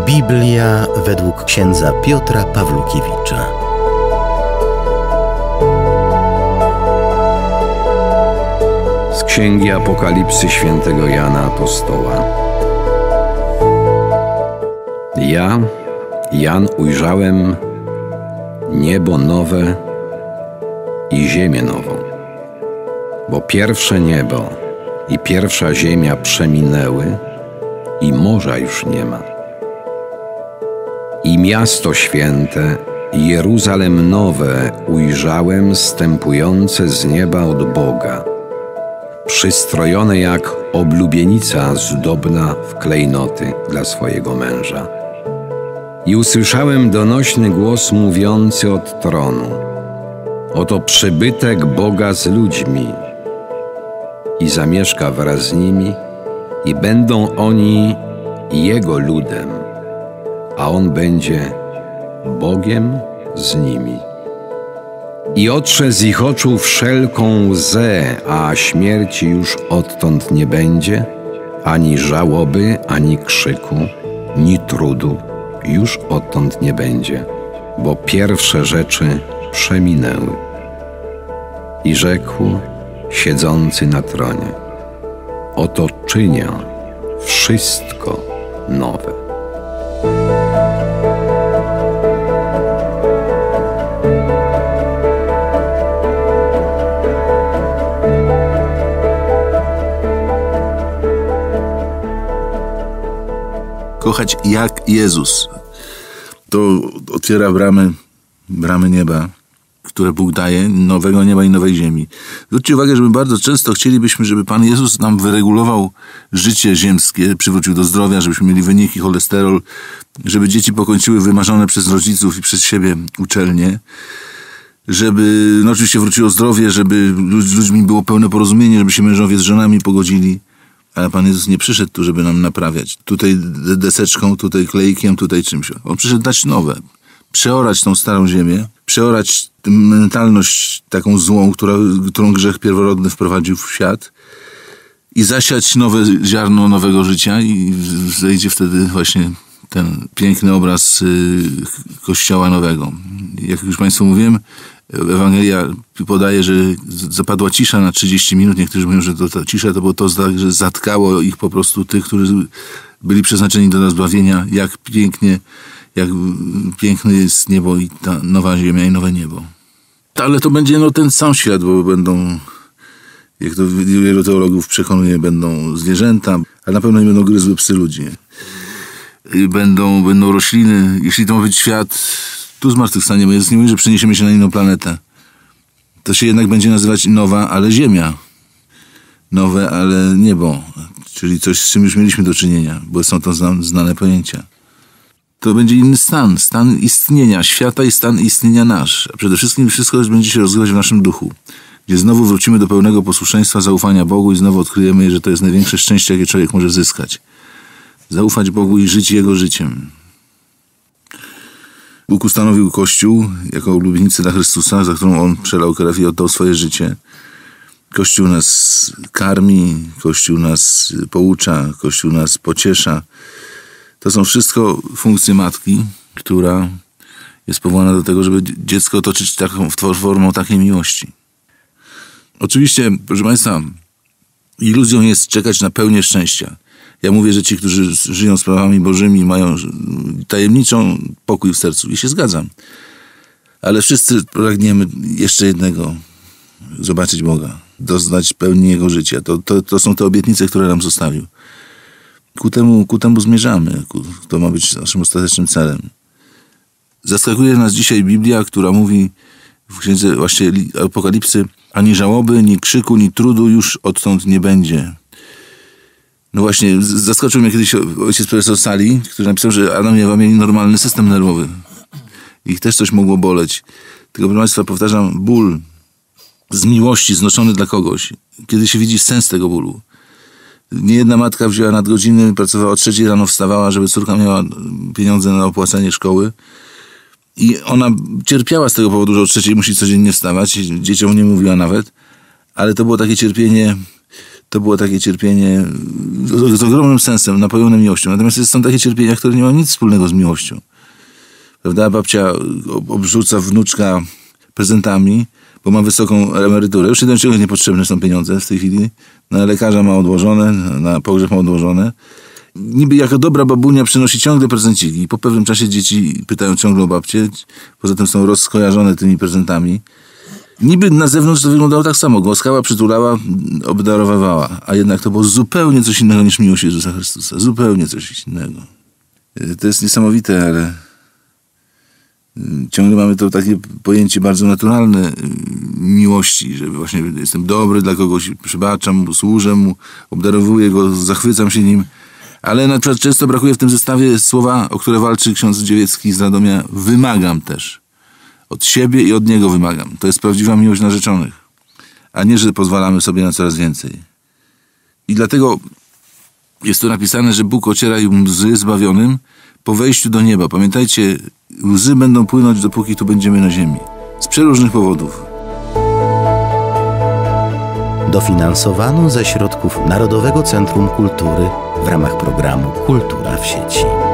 Biblia według księdza Piotra Pawlukiewicza. Z Księgi Apokalipsy świętego Jana Apostoła. Ja, Jan, ujrzałem niebo nowe i ziemię nową, bo pierwsze niebo i pierwsza ziemia przeminęły i morza już nie ma. I miasto święte, Jeruzalem nowe, ujrzałem zstępujące z nieba od Boga, przystrojone jak oblubienica zdobna w klejnoty dla swojego męża. I usłyszałem donośny głos mówiący od tronu: oto przybytek Boga z ludźmi i zamieszka wraz z nimi i będą oni Jego ludem, a On będzie Bogiem z nimi. I otrze z ich oczu wszelką łzę, a śmierci już odtąd nie będzie, ani żałoby, ani krzyku, ni trudu już odtąd nie będzie, bo pierwsze rzeczy przeminęły. I rzekł siedzący na tronie: oto czynię wszystko nowe. Kochać jak Jezus. To otwiera bramy nieba, które Bóg daje, nowego nieba i nowej ziemi. Zwróćcie uwagę, że my bardzo często chcielibyśmy, żeby Pan Jezus nam wyregulował życie ziemskie, przywrócił do zdrowia, żebyśmy mieli wyniki, cholesterol, żeby dzieci pokończyły wymarzone przez rodziców i przez siebie uczelnie, żeby oczywiście wróciło zdrowie, żeby z ludźmi było pełne porozumienie, żeby się mężowie z żonami pogodzili. Ale Pan Jezus nie przyszedł tu, żeby nam naprawiać. Tutaj deseczką, tutaj klejkiem, tutaj czymś. On przyszedł dać nowe. Przeorać tą starą ziemię, przeorać tę mentalność taką złą, którą grzech pierworodny wprowadził w świat i zasiać nowe ziarno nowego życia i zejdzie wtedy właśnie ten piękny obraz Kościoła nowego. Jak już Państwu mówiłem, Ewangelia podaje, że zapadła cisza na 30 minut. Niektórzy mówią, że ta cisza to było to, że zatkało ich po prostu tych, którzy byli przeznaczeni do zbawienia. Jak piękne jest niebo i ta nowa ziemia i nowe niebo. Ale to będzie ten sam świat, bo będą, jak to wielu teologów przekonuje, będą zwierzęta, ale na pewno nie będą gryzły psy ludzi. Będą rośliny. Jeśli to ma być świat, tu zmartwychwstanie, bo Jezus nie mówi, że przeniesiemy się na inną planetę. To się jednak będzie nazywać nowa, ale ziemia. Nowe, ale niebo. Czyli coś, z czym już mieliśmy do czynienia, bo są to znane pojęcia. To będzie inny stan istnienia świata i stan istnienia nasz. A przede wszystkim wszystko będzie się rozgrywać w naszym duchu, gdzie znowu wrócimy do pełnego posłuszeństwa, zaufania Bogu i znowu odkryjemy, że to jest największe szczęście, jakie człowiek może zyskać. Zaufać Bogu i żyć Jego życiem. Bóg ustanowił Kościół jako ulubienicę dla Chrystusa, za którą On przelał krew i oddał swoje życie. Kościół nas karmi, Kościół nas poucza, Kościół nas pociesza. To są wszystko funkcje matki, która jest powołana do tego, żeby dziecko otoczyć formą takiej miłości. Oczywiście, proszę Państwa, iluzją jest czekać na pełnię szczęścia. Ja mówię, że ci, którzy żyją sprawami bożymi, mają tajemniczą pokój w sercu. I się zgadzam. Ale wszyscy pragniemy jeszcze jednego. Zobaczyć Boga. Doznać pełni Jego życia. To są te obietnice, które nam zostawił. Ku temu zmierzamy. To ma być naszym ostatecznym celem. Zaskakuje nas dzisiaj Biblia, która mówi w księdze właśnie Apokalipsy: ani żałoby, ni krzyku, ni trudu już odtąd nie będzie. No właśnie, zaskoczył mnie kiedyś ojciec profesor Sali, który napisał, że Adam i Ewa mieli normalny system nerwowy. Ich też coś mogło boleć. Tylko, proszę Państwa, powtarzam, ból z miłości znoszony dla kogoś, kiedy się widzi sens tego bólu. Niejedna matka wzięła nadgodziny, pracowała o 3 rano, wstawała, żeby córka miała pieniądze na opłacenie szkoły. I ona cierpiała z tego powodu, że o 3 musi codziennie wstawać. Dzieciom nie mówiła nawet. Ale to było takie cierpienie to było takie cierpienie z ogromnym sensem, napełnione miłością. Natomiast są takie cierpienia, które nie mają nic wspólnego z miłością. Prawda? Babcia obrzuca wnuczka prezentami, bo ma wysoką emeryturę. Już do niczego niepotrzebne są pieniądze w tej chwili. Na lekarza ma odłożone, na pogrzeb ma odłożone. Niby jako dobra babunia przynosi ciągle prezenciki i po pewnym czasie dzieci pytają ciągle o babcię. Poza tym są rozskojarzone tymi prezentami. Niby na zewnątrz to wyglądało tak samo. Głaskała, przytulała, obdarowywała. A jednak to było zupełnie coś innego niż miłość Jezusa Chrystusa. Zupełnie coś innego. To jest niesamowite, ale ciągle mamy to takie pojęcie bardzo naturalne miłości, że właśnie jestem dobry dla kogoś, przebaczam mu, służę mu, obdarowuję go, zachwycam się nim. Ale na przykład często brakuje w tym zestawie słowa, o które walczy ksiądz Dziewiecki z Radomia. Wymagam też. Od siebie i od niego wymagam. To jest prawdziwa miłość narzeczonych. A nie, że pozwalamy sobie na coraz więcej. I dlatego jest tu napisane, że Bóg ociera łzy zbawionym po wejściu do nieba. Pamiętajcie, łzy będą płynąć, dopóki tu będziemy na ziemi. Z przeróżnych powodów. Dofinansowano ze środków Narodowego Centrum Kultury w ramach programu Kultura w sieci.